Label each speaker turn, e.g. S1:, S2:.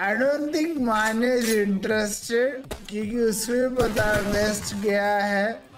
S1: I don't think Manya is interested क्योंकि उसमें पता वेस्ट गया है।